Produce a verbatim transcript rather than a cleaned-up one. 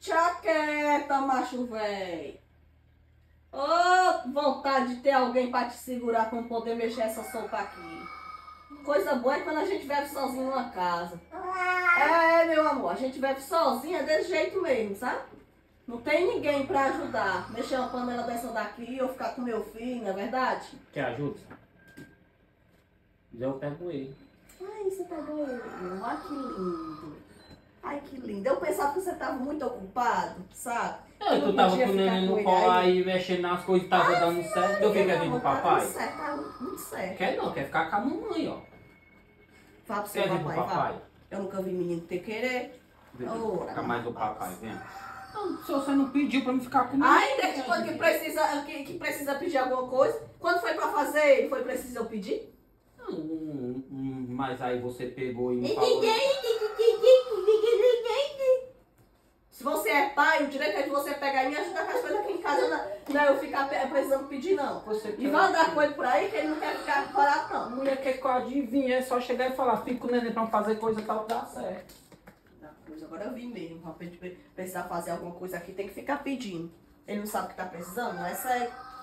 Chaqueta, macho véi. Ô, vontade de ter alguém pra te segurar pra não poder mexer essa sopa aqui. Coisa boa é quando a gente vive sozinho numa casa. É, meu amor, a gente vive sozinha desse jeito mesmo, sabe? Não tem ninguém pra ajudar. Mexer uma panela dessa daqui ou ficar com meu filho, não é verdade? Quer ajuda? Eu pego ele. Ai, você pegou ele. Ai, que lindo. Ai, que lindo. Eu pensava que você tava muito ocupado, sabe? Eu, tu tava com o neném no colo aí, mexendo nas coisas, tava Ai, dando certo. Eu fiquei vir do papai. Tá certo, tá muito certo. Quer não, quer ficar com a mamãe, ó. Fala pro seu quer papai, papai? Vai. Eu nunca vi menino ter querer. Oh, fica mais do papai, vem. Não, se você não pediu pra me ficar comigo. Ai, desde quando que precisa, que, que precisa pedir alguma coisa? Quando foi pra fazer ele, foi preciso eu pedir? Não, hum, hum, mas aí você pegou e me falou. Se você é pai, o direito é de você pegar e me ajudar com as coisas aqui em casa. Não, não é eu ficar precisando pedir, não. Você e vai andar com ele por aí que ele não quer ficar parado, não. Mulher quer que eu adivinhe, é só chegar e falar, fica com o neném pra fazer coisa tal, dá certo. Agora eu vi mesmo, pra precisar fazer alguma coisa aqui, tem que ficar pedindo. Ele não sabe o que tá precisando, não é sério.